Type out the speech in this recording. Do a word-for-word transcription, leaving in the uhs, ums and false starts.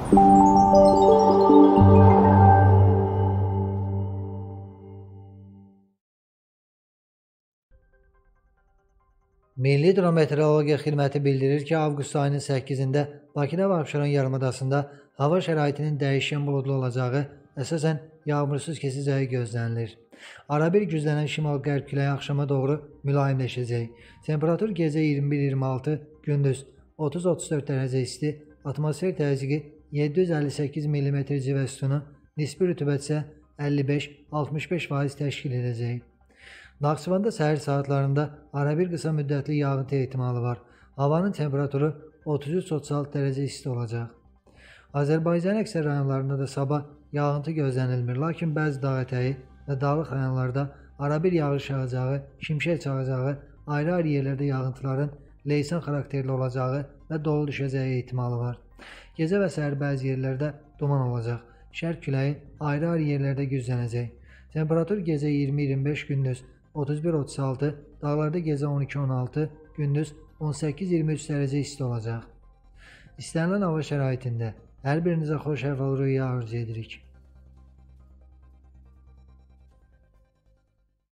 Milli Hidrometeorologiya Xidməti bildirir ki, avqust ayının səkkizində Bakıda və Abşeron yarımadasında hava şəraitinin dəyişkən buludlu olacağı, əsasən yağmursuz keçəcəyi gözlənilir. Arabir güclənən şimal-qərb küləyi axşama doğru mülayimləşəcək. Temperatur gecə iyirmi bir iyirmi altı, gündüz otuz otuz dörd dərəcə isti, atmosfer təzyiqi yeddi yüz əlli səkkiz millimetr civə sütunu, nisbi rütubət isə əlli beş altmış beş faiz təşkil edəcək. Naxçıvanda səhər saatlarında arabir qısa müddətli yağıntı ehtimalı var. Havanın temperaturu otuz üç otuz altı dərəcə isti olacaq. Azərbaycanın əksər rayonlarında da sabah yağıntı gözlənilmir, lakin bəzi dağ ətəyi və dağlıq rayonlarda arabir yağış yağacağı, şimşək çağacağı, ayrı-ayrı yerlərdə yağıntıların leysan xarakterli olacağı və dolu düşəcəyi ehtimalı var. Gecə və səhər bəzi yerlərdə duman olacaq. Şərq küləyi ayrı-ayrı yerlərdə güclənəcək. Temperatur gecə iyirmi iyirmi beş, gündüz otuz bir otuz altı, dağlarda gecə on iki on altı, gündüz on səkkiz iyirmi üç dərəcə isti olacaq. İstənilən hava şəraitində hər birinizə xoş əhval-ruhiyyə arzu edirik.